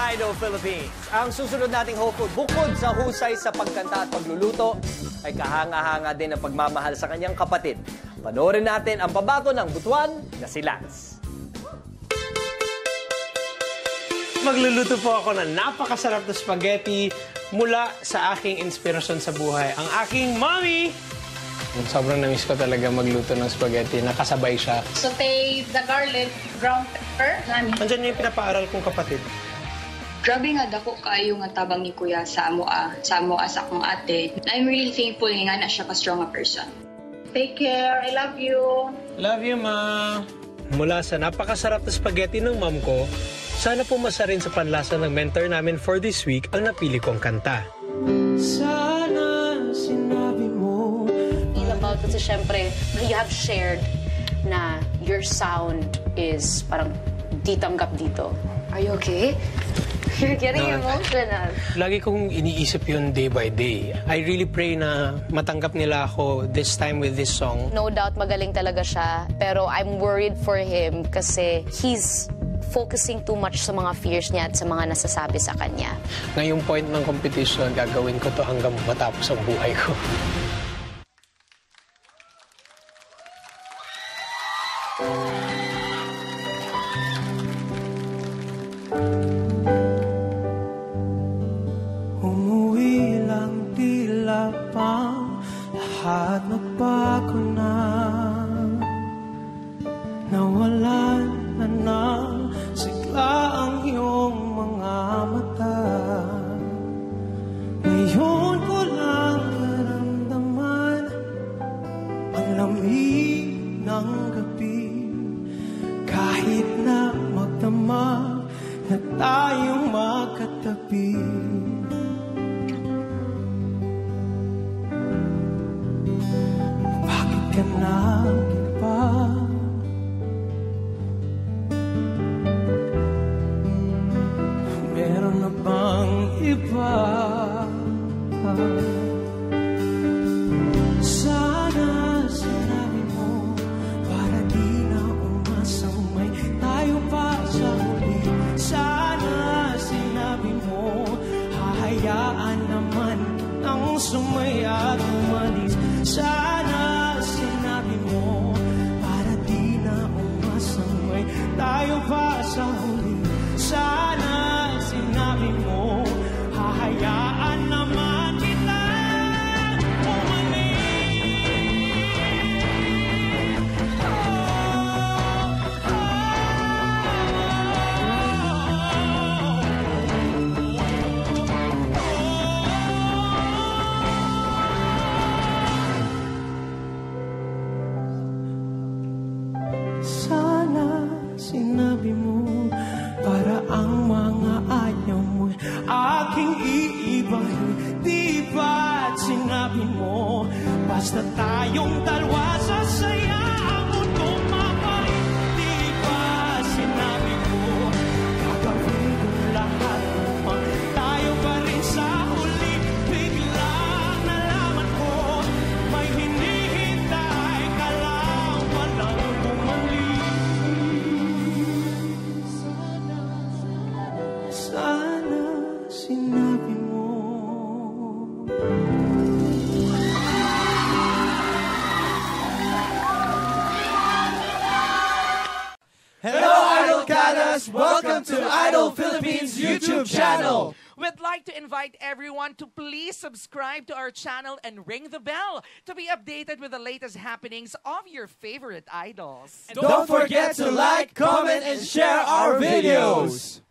Idol Philippines. Ang susunod nating hopeful, bukod sa husay sa pagkanta at pagluluto, ay kahanga-hanga din ang pagmamahal sa kanyang kapatid. Panoorin natin ang pabato ng butuan na si Lance. Magluluto po ako ng napakasarap na spaghetti mula sa aking inspirasyon sa buhay, ang aking mommy! Sobrang na-miss ko talaga magluto ng spaghetti. Nakasabay siya. Saute the garlic, ground pepper. Andyan yung pinapaaral kong kapatid. Grabe nga dako kayo nga tabang ni Kuya sa amo sa akong ate. I'm really thankful nga na siya ka-strong a person. Take care. I love you. Love you, Ma. Mula sa napakasarap na spaghetti ng mom ko, sana pumasa rin sa panlasa ng mentor namin for this week ang napili kong kanta. Sana sinabi mo. About kasi syempre, you have shared na your sound is parang di tanggap dito. Are you okay? You're getting emotional. Lagi kong iniisip yun day by day. I really pray na matanggap nila ako this time with this song. No doubt magaling talaga siya, pero I'm worried for him kasi he's focusing too much sa mga fears niya at sa mga nasasabi sa kanya. Ngayong point ng competition, gagawin ko to hanggang matapos ang buhay ko. Umuwi lang tila pa, lahat nagbago na. Nawalan na ng sigla ang iyong mga mata. Ngayon ko lang naramdaman ang lamig ng gabi. Kahit na magdamag na tayong magkatabi. Bakit ka nag-iba? Meron na bang iba? Sana sinabi mo para di na umasang may tayo pa sa huli. Sana sinabi mo hahayaan naman kitang sumaya at umalis. Sana sinabi mo para di na umasang may tayo pa sa huli. Sana sinabi mo hahayaan naman kita umalis. Sana sinabi mo para ang mga ayaw mo aking iibahin. Di ba't sinabi mo basta tayong dalawa sasaya ang mundong mabalik. Di ba sinabi mo gagawin ko lahat upang tayo pa rin sa huli. Biglang nalaman ko may hinihintay ka lang walang bumalik. Sana sinabi mo. Hello, Idol Canas! Welcome to Idol Philippines YouTube channel! We'd like to invite everyone to please subscribe to our channel and ring the bell to be updated with the latest happenings of your favorite idols. Don't forget to like, comment, and share our videos!